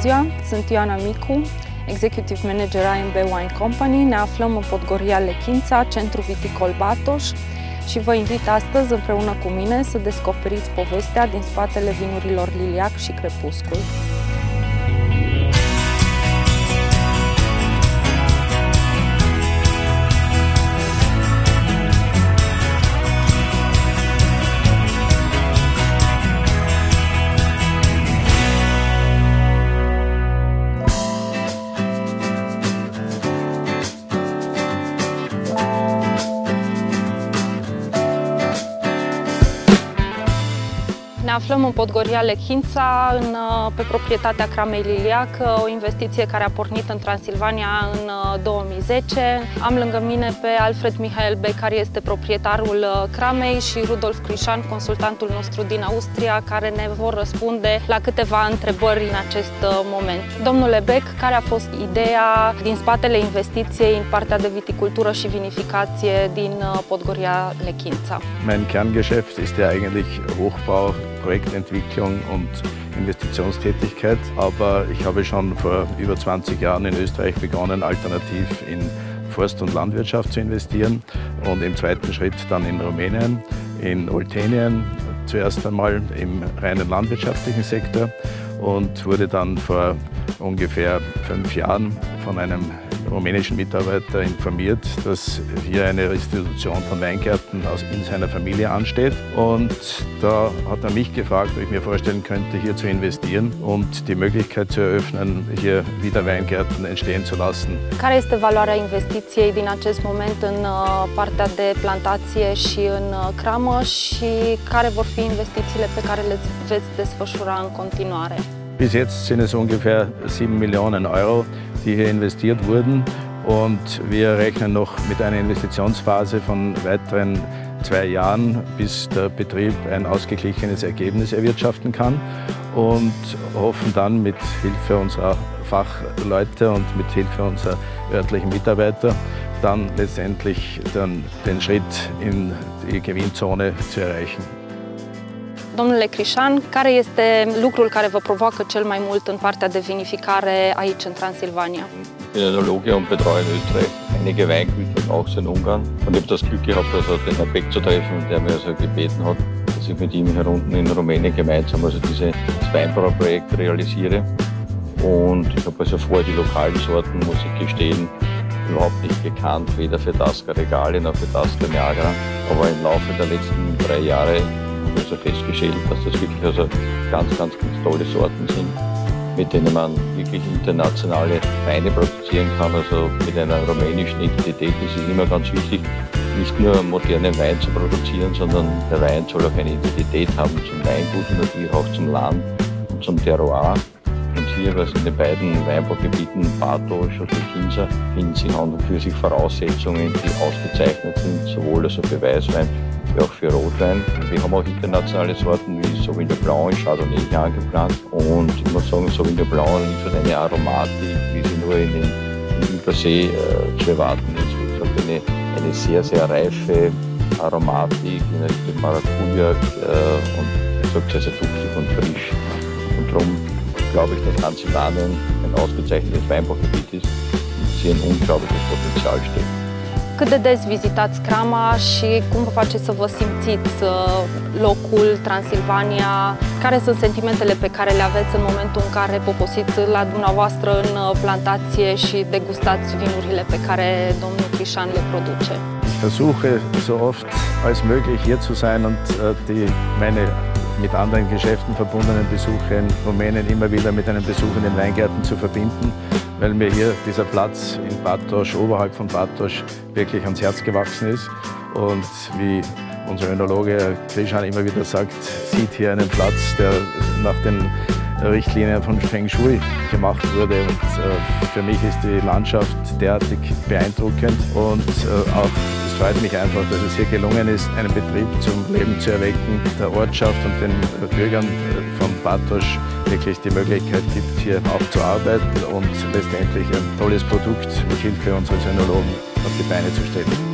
ziua! Sunt Ioana Micu, Executive Manager AMB Wine Company. Ne aflăm în Podgoria Lechința, centru viticol Batoș, și vă invit astăzi împreună cu mine să descoperiți povestea din spatele vinurilor Liliac și Crepuscul. Ne aflăm în Podgoria Lechința, pe proprietatea Cramei Liliac, o investiție care a pornit în Transilvania în 2010. Am lângă mine pe Alfred Mihail Beck, care este proprietarul Cramei, și Rudolf Crișan, consultantul nostru din Austria, care ne vor răspunde la câteva întrebări în acest moment. Domnule Beck, care a fost ideea din spatele investiției în partea de viticultură și vinificație din Podgoria Lechința? Mein Kerngeschäft ist ja eigentlich Hochbau, Projektentwicklung und Investitionstätigkeit, aber ich habe schon vor über 20 Jahren in Österreich begonnen, alternativ in Forst- und Landwirtschaft zu investieren und im zweiten Schritt dann in Rumänien, in Oltenien, zuerst einmal im reinen landwirtschaftlichen Sektor, und wurde dann vor ungefähr 5 Jahren von einem rumänischen Mitarbeiter informiert, dass hier eine Restitution von Weingärten in seiner Familie ansteht. Und da hat er mich gefragt, ob ich mir vorstellen könnte, hier zu investieren und die Möglichkeit zu eröffnen, hier wieder Weingärten entstehen zu lassen. Care este valoarea investiției din acest moment în partea de plantație și în cramă și care vor fi investițiile pe care le veți desfășura în continuare? Bis jetzt sind es ungefähr 7 Millionen Euro, die hier investiert wurden, und wir rechnen noch mit einer Investitionsphase von weiteren 2 Jahren, bis der Betrieb ein ausgeglichenes Ergebnis erwirtschaften kann, und hoffen dann mit Hilfe unserer Fachleute und mit Hilfe unserer örtlichen Mitarbeiter dann letztendlich den Schritt in die Gewinnzone zu erreichen. Domnule Crișan, care este lucrul care vă provoacă cel mai mult în partea de vinificare aici în Transilvania? Ich bin Enologe und betreue in Österreich einige Weingüter, auch in Ungarn. Und ich habe das Glück gehabt, also den Herrn Beck zu treffen, der mir also gebeten hat, dass ich mit ihm hier unten in Rumänien gemeinsam dieses Weinbauprojekt realisiere. Und ich habe also vor die lokalen Sorten, muss ich gestehen, überhaupt nicht gekannt, weder für Tasca Regale noch für Tasca Niagara. Aber im Laufe der letzten 3 Jahre habe ich also festgestellt, dass das wirklich also ganz tolle Sorten sind, mit denen man wirklich internationale Weine produzieren kann, also mit einer rumänischen Identität. Das ist immer ganz wichtig, nicht nur modernen Wein zu produzieren, sondern der Wein soll auch eine Identität haben zum Weingut und natürlich auch zum Land und zum Terroir. Und hier, was in den beiden Weinbaugebieten Batoș und Lechința, finden sich an und für sich Voraussetzungen, die ausgezeichnet sind, sowohl also für Weißwein wie auch für Rotwein. Wir haben auch internationale Sorten wie Sauvignon Blanc und Chardonnay hier angeplant. Und ich muss sagen, Sauvignon Blanc liefert eine Aromatik, wie sie nur in Übersee zu erwarten ist. Wie gesagt, eine sehr reife Aromatik in Richtung Maracuja und wie gesagt, sehr duftlich und frisch. Und darum glaube ich, dass Transilvanien ein ausgezeichnetes Weinbaugebiet ist und hier ein unglaubliches Potenzial steht. Cât de des vizitați Crama și cum vă face să vă simțiți locul, Transilvania? Care sunt sentimentele pe care le aveți în momentul în care poposiți la dumneavoastră în plantație și degustați vinurile pe care domnul Crișan le produce? Ich versuche so oft als möglich hier zu sein und meine mit anderen Geschäften verbundenen Besuche in Rumänien immer wieder mit einem Besuch in den Weingärten zu verbinden, weil mir hier dieser Platz in Batoș, oberhalb von Batoș, wirklich ans Herz gewachsen ist. Und wie unser Önologe Crișan immer wieder sagt, sieht hier einen Platz, der nach den Richtlinien von Feng Shui gemacht wurde. Und für mich ist die Landschaft derartig beeindruckend, und auch es freut mich einfach, dass es hier gelungen ist, einen Betrieb zum Leben zu erwecken, der Ortschaft und den Bürgern von Batoș wirklich die Möglichkeit gibt, hier auch zu arbeiten und letztendlich ein tolles Produkt mit Hilfe unseres Önologen auf die Beine zu stellen.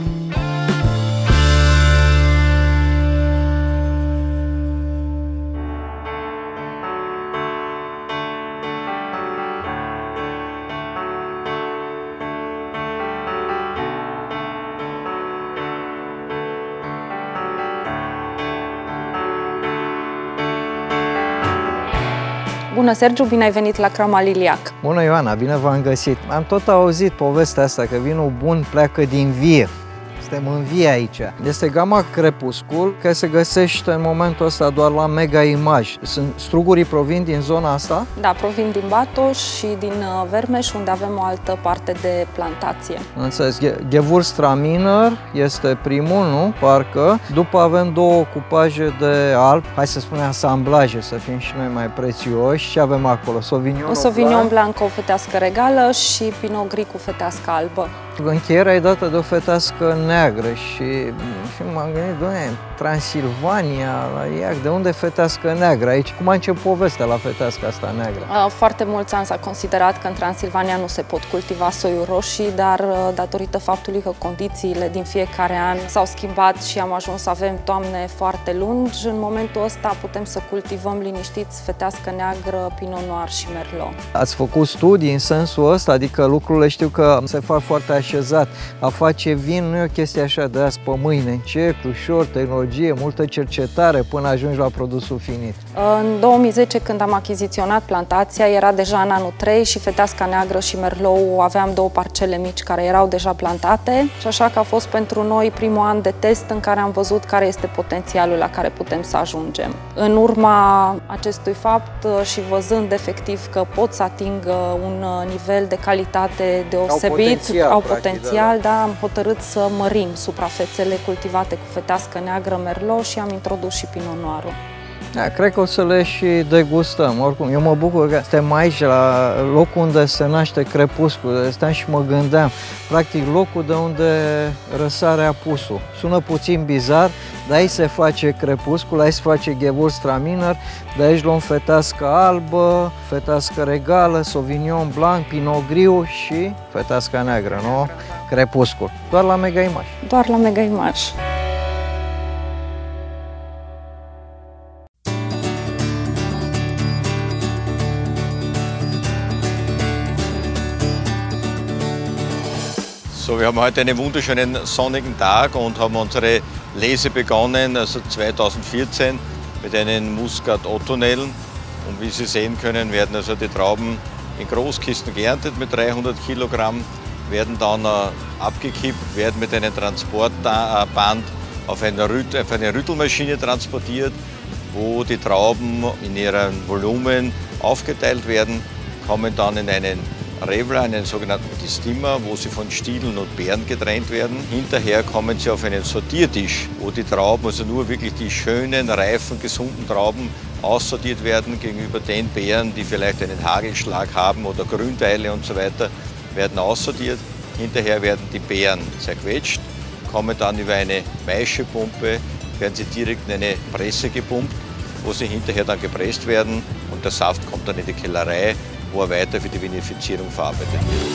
Bună, Sergiu, bine ai venit la Crama Liliac! Bună, Ioana, bine v-am găsit! Am tot auzit povestea asta că vinul bun pleacă din vie. Suntem în vie aici. Este gama Crepuscul, care se găsește în momentul ăsta doar la Mega Image. Strugurii provin din zona asta? Da, provin din Batoș și din Vermeș, unde avem o altă parte de plantație. Înțeles. Gewürztraminer este primul, nu? Parcă. După avem două cupaje de alb. Hai să spunem asamblaje, să fim și noi mai prețioși. Ce avem acolo? Un Sauvignon Blanc cu o fetească regală și Pinot Gris cu fetească albă. Încheierea e dată de o fetească neagră și m-am gândit, doamne, Transilvania, la Iac, de unde fetească neagră aici? Cum a început povestea la fetească asta neagră? Foarte mulți ani s-a considerat că în Transilvania nu se pot cultiva soiuri roșii, dar datorită faptului că condițiile din fiecare an s-au schimbat și am ajuns să avem toamne foarte lungi, în momentul ăsta putem să cultivăm liniștiți fetească neagră, Pinot Noir și Merlot. Ați făcut studii în sensul ăsta? Adică lucrurile știu că se fac foarte așezat. A face vin nu e o chestie așa de azi pe mâine, încet, ușor, tehnologie, multă cercetare până ajungi la produsul finit. În 2010, când am achiziționat plantația, era deja în anul 3 și feteasca neagră și Merlot aveam două parcele mici care erau deja plantate și așa că a fost pentru noi primul an de test în care am văzut care este potențialul la care putem să ajungem. În urma acestui fapt și văzând efectiv că pot să atingă un nivel de calitate deosebit, au potențial, da, am hotărât să mărim suprafețele cultivate cu fetească neagră Merlot și am introdus și Pinot Noir. Da, cred că o să le și degustăm. Oricum, eu mă bucur că suntem aici, la locul unde se naște Crepuscul. Stăteam și mă gândeam, practic locul de unde răsare apusul. Sună puțin bizar, dar aici se face Crepuscul, aici se face Gewürztraminer, de aici luăm fetească albă, fetească regală, Sauvignon Blanc, Pinot Gris și fetească neagră, nu? Crepuscul. Doar la Mega Image. Doar la Mega Image. So, wir haben heute einen wunderschönen sonnigen Tag und haben unsere Lese begonnen, also 2014, mit einen Muscat Ottonellen. Und wie Sie sehen können, werden also die Trauben in Großkisten geerntet mit 300 Kilogramm, werden dann abgekippt, werden mit einem Transportband auf eine Rüttelmaschine transportiert, wo die Trauben in ihrem Volumen aufgeteilt werden, kommen dann in einen Revler, einen sogenannten Gestimmer, wo sie von Stiegeln und Beeren getrennt werden. Hinterher kommen sie auf einen Sortiertisch, wo die Trauben, also nur wirklich die schönen, reifen, gesunden Trauben aussortiert werden gegenüber den Beeren, die vielleicht einen Hagelschlag haben oder Grünweile und so weiter, werden aussortiert. Hinterher werden die Beeren zerquetscht, kommen dann über eine Maischepumpe, werden sie direkt in eine Presse gepumpt, wo sie hinterher dann gepresst werden und der Saft kommt dann in die Kellerei, wo er weiter für die vinifizierung verarbeitet wird.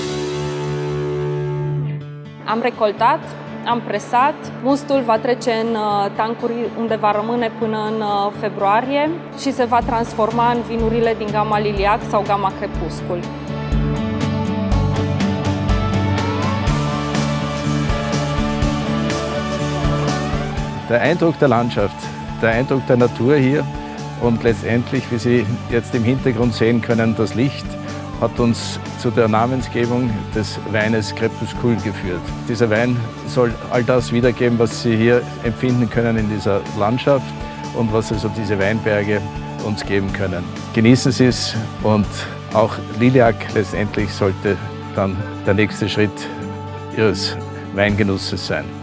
Am recoltat, am presat, mustul va trece în tancuri unde va rămâne până în februarie și se va transforma în vinurile din gama Liliac sau gama Crepuscul. Der Eindruck der Landschaft, der Eindruck der Natur hier und letztendlich, wie Sie jetzt im Hintergrund sehen können, das Licht hat uns zu der Namensgebung des Weines Crepuscul geführt. Dieser Wein soll all das wiedergeben, was Sie hier empfinden können in dieser Landschaft und was also diese Weinberge uns geben können. Genießen Sie es und auch Liliac letztendlich sollte dann der nächste Schritt Ihres Weingenusses sein.